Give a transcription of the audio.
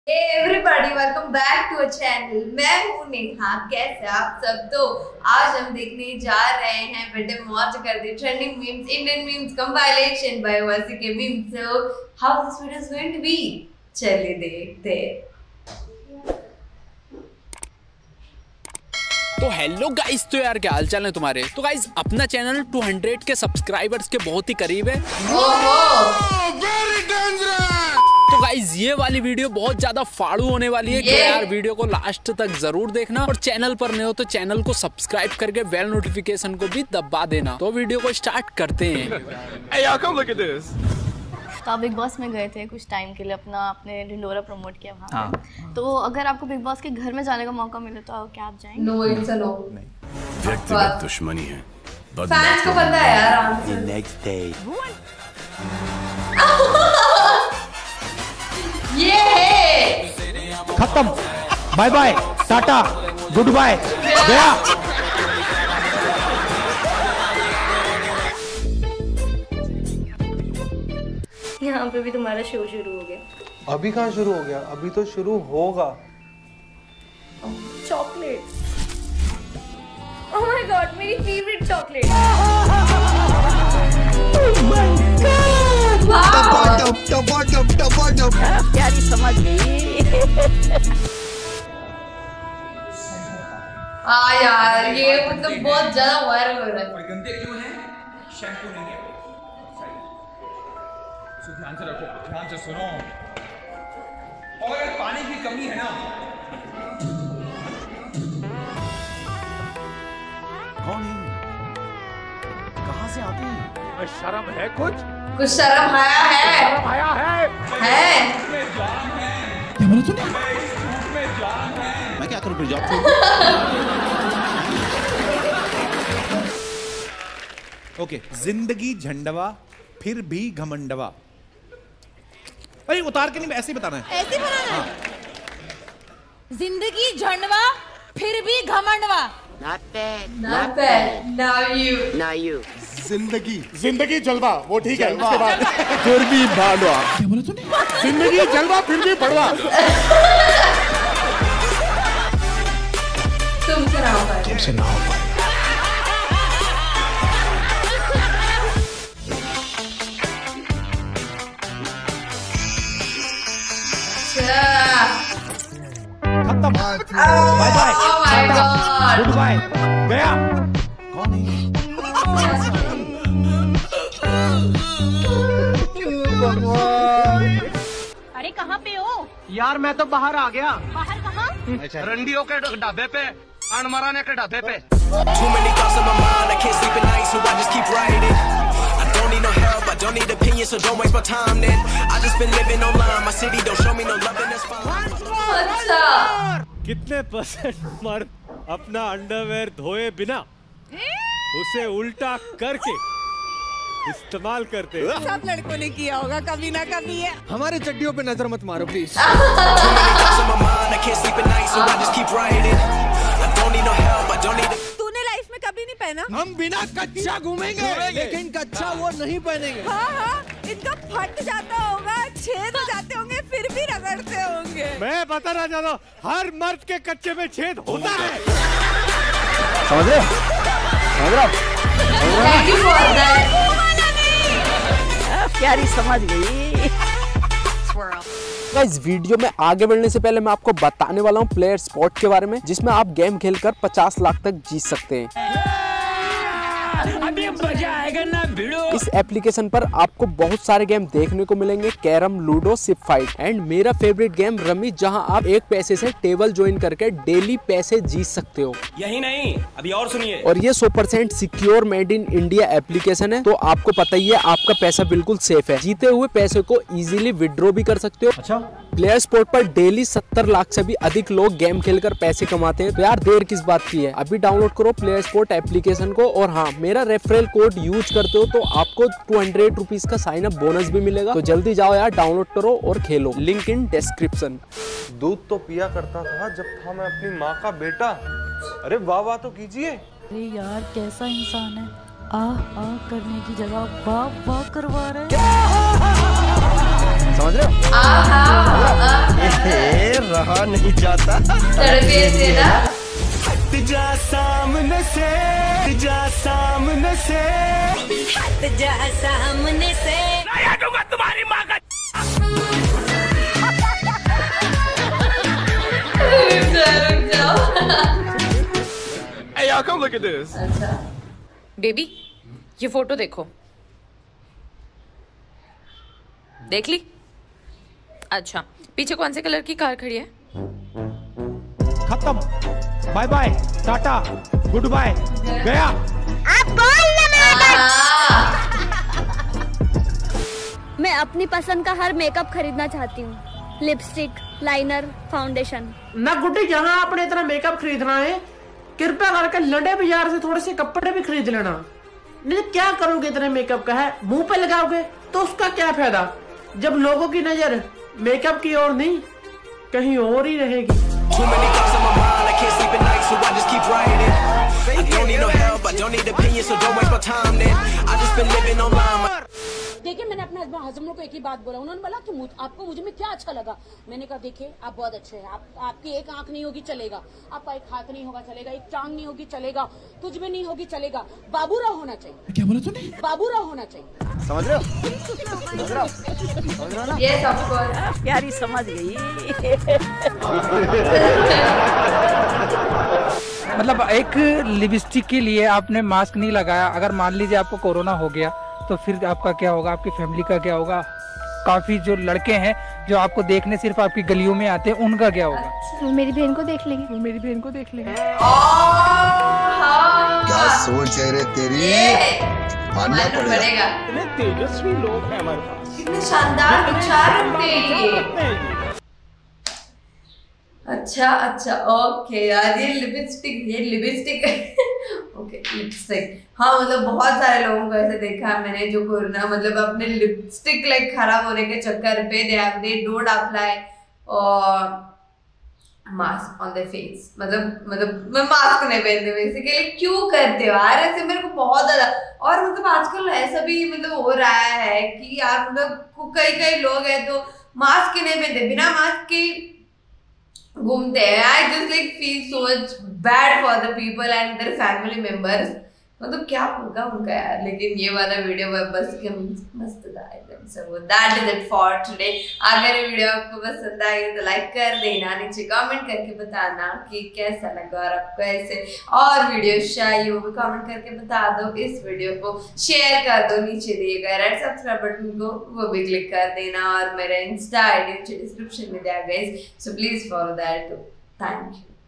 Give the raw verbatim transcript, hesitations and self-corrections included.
Hey everybody, welcome back to a channel। मैं हूँ नेहा। कैसे आप सब? तो आज हम देखने जा रहे हैं बेटे मौज कर दे trending memes, Indian memes compilation by वासी के मीम्स। So how this video is going to be? चलिए देखते हैं। तो हेलो गाइस, तो यार क्या हाल चाल है तुम्हारे? तो गाइस अपना चैनल दो सौ के सब्सक्राइबर्स के बहुत ही करीब है। तो गाइस ये वाली वीडियो बहुत ज्यादा फाड़ू होने वाली है, तो यार वीडियो को लास्ट तक जरूर देखना और चैनल पर नए हो तो चैनल को सब्सक्राइब करके बेल नोटिफिकेशन को भी दबा देना। तो वीडियो को स्टार्ट करते हैं। Hey, y'all, come look at this. तो आप बिग बॉस में गए थे कुछ टाइम के लिए, अपना आपने ढिंडोरा प्रमोट किया वहाँ हाँ। पे। तो अगर आपको बिग बॉस के घर में जाने का मौका मिले तो क्या आप जाएंगे? No, it's a no. व्यक्तिगत दुश्मनी है। फैंस को पता है यार आंसर। नेक्स्ट डे ये खत्म, bye bye, tata, good bye, गया। यहाँ पे भी तुम्हारा शो शुरू हो गया। अभी कहाँ शुरू हो गया? अभी तो शुरू होगा। चॉकलेट, ओह माय गॉड, मेरी फेवरेट चॉकलेट। प्यारी समझ गई। हाँ यार, ये मतलब बहुत ज्यादा वायरल हो रहा है। गंदे क्यों हैं? शैम्पू नहीं है। सो ध्यान से रखो, ध्यान से सुनो। और यार पानी की कमी है ना। कौन है? कहाँ से आते हैं? शर्म है कुछ? कुछ शर्म आया है? शर्म आया है? है? क्या बोला तूने? मैं क्या करूँ फिर जॉब पे? ओके, जिंदगी झंडवा फिर भी घमंडवा। अरे उतार के नहीं, ऐसे ही बताना है। ऐसे बनाना है। जिंदगी झंडवा फिर भी घमंडवा। Not bad. Not bad. Now you. Now you. जिंदगी जिंदगी जलवा, वो ठीक है। उसके बाद फिर भी भाड़वा। क्या बोला तूने? जिंदगी जलवा फिर भी भड़वा। तुमसे ना हो पाएगा। तुमसे ना हो पाएगा। खत्म, bye bye, Oh my God. Good bye, गया। कौन है? अरे कहाँ पे हो? यार मैं तो बाहर आ गया। बाहर कहाँ? रंडियों के ढाबे पे, अनमराने के ढाबे पे। Too many thoughts in my mind, I can't sleep at night, so I just keep writing. I don't need no help, I don't need opinions, so don't waste my time then. I just been living online, my city don't show me no love and that's fine. अच्छा। कितने percent मर्द अपना underwear धोए बिना उसे उल्टा करके इस्तेमाल करते हैं? सब लड़कों ने किया होगा कभी ना कभी। है हमारे चड्डियों पे नजर मत मारो please. Too many thoughts in my mind, I can't sleep at night, so I just keep writing. I don't need no help, I don't need. तूने लाइफ में कभी नहीं पहना? हम बिना कच्चा घूमेंगे, लेकिन कच्चा वो नहीं पहनेंगे। हाँ हाँ, इनका फट जाता होगा, छेद हो जाते होंगे, फिर भी रगड़ते होंगे। मैं बताना चाहता हूँ, हर मर्द के कच्चे में छेद होता है। समझ रहे? समझ रहे? Thank you for that. प्यारी समझ गई। गाइस वीडियो में आगे बढ़ने से पहले मैं आपको बताने वाला हूँ प्लेयर स्पॉट के बारे में, जिसमें आप गेम खेलकर पचास लाख तक जीत सकते हैं। अभी मजा आएगा ना भिड़ो। इस एप्लीकेशन पर आपको बहुत सारे गेम देखने को मिलेंगे, कैरम, लूडो, सिप फाइट एंड मेरा फेवरेट गेम रमी, जहां आप एक पैसे से टेबल ज्वाइन करके डेली पैसे जीत सकते हो। यही नहीं, अभी और सुनिए। और ये सौ percent secure made in India application है, तो आपको पता ही है आपका पैसा बिल्कुल सेफ है। जीते हुए पैसे को इजीली विड्रॉ भी कर सकते हो। अच्छा, प्लेयर स्पॉट पर डेली सत्तर लाख से भी अधिक लोग गेम खेलकर पैसे कमाते हैं, तो यार देर किस बात की है? अभी डाउनलोड करो प्लेयर स्पॉट एप्लीकेशन को। और हाँ, मेरा रेफरल कोड यूज करते हो तो आपको टू हंड्रेड रुपीज का साइन अप बोनस भी मिलेगा। तो जल्दी जाओ यार, डाउनलोड करो और खेलो। Link in description. दूध तो पिया करता था जब था मैं अपनी माँ का बेटा। अरे वाह वाह तो कीजिए। अरे यार कैसा इंसान है, आ आ करने की जगह वाह वाह करवा रहे हैं। समझ रहे हो? आहा, आहा। ए, रहा नहीं जाता। तड़पे से ना। हट जा सामने से, हट जा सामने से, हट जा सामने से। नया दूंगा तुम्हारी माँ का। रुक जाओ, रुक जाओ। Hey, y'all, come look at this. अच्छा। बेबी, ये फोटो देखो। देख ली? अच्छा, पीछे कौन से कलर की कार खड़ी है? खत्म, bye bye, tata, good bye, गया। आप बोल ना मेरा। मैं अपनी पसंद का हर मेकअप खरीदना चाहती हूँ। Lipstick, liner, foundation. ना गुड्डी, जहाँ आपने इतना मेकअप खरीदना है, कृपया करके लड़े बाजार से थोड़े से कपड़े भी खरीद लेना। नहीं क्या करोगे इतने मेकअप का है, मुंह पे लगाओगे तो उसका क्या फायदा, जब लोगों की नजर मेकअप की ओर नहीं कहीं और ही रहेगी। Too many thoughts on my mind, I can't sleep at night, so I just keep writing. I don't need no help, I don't need opinions, so don't waste my time then. I just been living online. देखिए, मैंने अपने husband को एक ही बात बोला, उन्होंने बोला कि आपको मुझे में क्या अच्छा लगा। मैंने कहा देखिए आप बहुत अच्छे हैं, आप, आपकी एक आंख नहीं होगी चलेगा, आपका एक हाथ नहीं होगा चलेगा, एक टांग नहीं होगी चलेगा, तुझ में नहीं होगी चलेगा, बाबूराव होना चाहिए। क्या बोला तूने? बाबूराव होना चाहिए। समझ रहे हो? समझ रहे हो? समझ रहे हो ना? Yes, of course. प्यारी समझ गई। मतलब एक लिपस्टिक के लिए आपने मास्क नहीं लगाया, अगर मान लीजिए आपको कोरोना हो गया तो फिर आपका क्या होगा, आपकी फैमिली का क्या होगा? काफी जो लड़के हैं जो आपको देखने सिर्फ आपकी गलियों में आते हैं, उनका क्या होगा? वो मेरी बहन को देख लेंगे। वो मेरी बहन को देख लेंगे। क्या सोच है रे तेरी? मानना पड़ेगा। इतने तेजस्वी लोग हैं हमारे पास, कितने शानदार विचार रखते हैं ये। अच्छा अच्छा, ओके यार, ये लिपस्टिक, ये लिपस्टिक ओके लिपस्टिक, हाँ मतलब बहुत सारे लोगों को ऐसे देखा है मैंने जो कोरोना मतलब अपने लिपस्टिक लाइक खराब होने के चक्कर पे they have they don't apply और मास्क ऑन द फेस, मतलब मतलब मैं मास्क नहीं पहनती बेसिकली। क्यों करते हो यार ऐसे? मेरे को बहुत ज्यादा, और मतलब आजकल ऐसा भी मतलब हो रहा है कि यार मतलब कई कई लोग हैं तो मास्क ही नहीं पहनते, बिना मास्क के घूमते हैं। I just like feel so much bad for the people and their family members, मतलब क्या होगा उनका यार। लेकिन ये वाला वीडियो बस के मस्त था एकदम। So that is it for today. अगर ये वीडियो आपको पसंद आई तो लाइक कर देना, नीचे कमेंट करके बताना कि कैसा लगा, और आपको ऐसे और वीडियो चाहिए वो भी कमेंट करके बता दो। इस वीडियो को शेयर कर दो, नीचे दिए गए रेड सब्सक्राइब बटन को वो भी क्लिक कर देना, और मेरा इंस्टा आईडी नीचे डिस्क्रिप्शन में दिया गया, so please follow that. Thank you.